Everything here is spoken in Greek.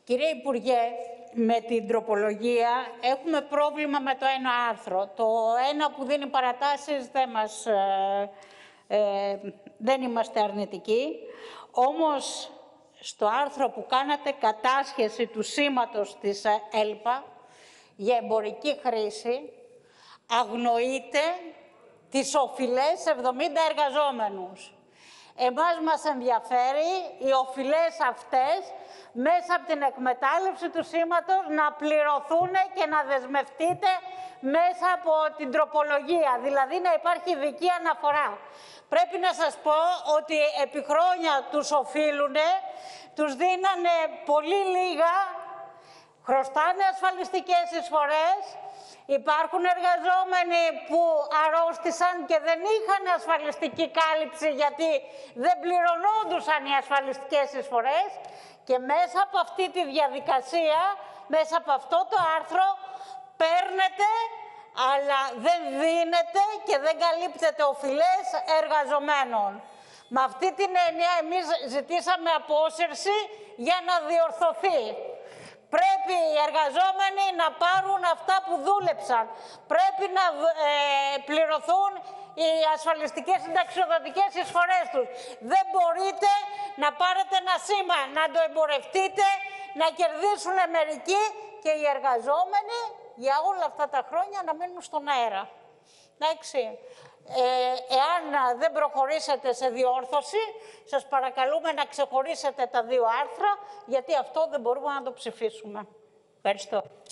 Κύριε Υπουργέ, με την τροπολογία έχουμε πρόβλημα με το ένα άρθρο. Το ένα που δίνει παρατάσεις δεν είμαστε αρνητικοί. Όμως, στο άρθρο που κάνατε κατάσχεση του σήματος της ΕΛΠΑ για εμπορική χρήση, αγνοείτε τις οφειλές 70 εργαζόμενους. Εμάς μας ενδιαφέρει οι οφειλές αυτές μέσα από την εκμετάλλευση του σήματος να πληρωθούν και να δεσμευτείτε μέσα από την τροπολογία, δηλαδή να υπάρχει ειδική αναφορά. Πρέπει να σας πω ότι επί χρόνια τους οφείλουνε, τους δίνανε πολύ λίγα, χρωστάνε ασφαλιστικές εισφορές. Υπάρχουν εργαζόμενοι που αρρώστησαν και δεν είχαν ασφαλιστική κάλυψη γιατί δεν πληρωνόντουσαν οι ασφαλιστικές εισφορές και μέσα από αυτή τη διαδικασία, μέσα από αυτό το άρθρο, παίρνετε αλλά δεν δίνετε και δεν καλύπτετε οφειλές εργαζομένων. Με αυτή την έννοια εμείς ζητήσαμε απόσυρση για να διορθωθεί. Πρέπει οι εργαζόμενοι να πάρουν αυτά που δούλεψαν. Πρέπει να πληρωθούν οι ασφαλιστικές συνταξιοδοτικές εισφορές τους. Δεν μπορείτε να πάρετε ένα σήμα, να το εμπορευτείτε, να κερδίσουν μερικοί και οι εργαζόμενοι για όλα αυτά τα χρόνια να μείνουν στον αέρα. Εντάξει. Εάν δεν προχωρήσετε σε διόρθωση, σας παρακαλούμε να ξεχωρίσετε τα δύο άρθρα, γιατί αυτό δεν μπορούμε να το ψηφίσουμε. Ευχαριστώ.